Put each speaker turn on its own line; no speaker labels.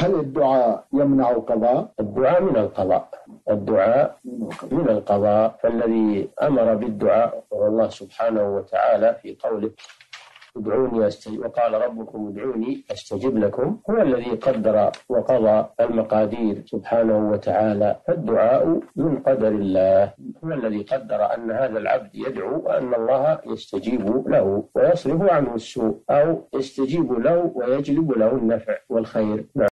هل الدعاء يمنع القضاء؟
الدعاء من القضاء، الدعاء من القضاء، فالذي أمر بالدعاء هو الله سبحانه وتعالى في قوله ادعوني أستجب، وقال ربكم ادعوني أستجب لكم، هو الذي قدر وقضى المقادير سبحانه وتعالى، فالدعاء من قدر الله، هو الذي قدر أن هذا العبد يدعو وأن الله يستجيب له ويصرف عنه السوء، أو يستجيب له ويجلب له النفع والخير.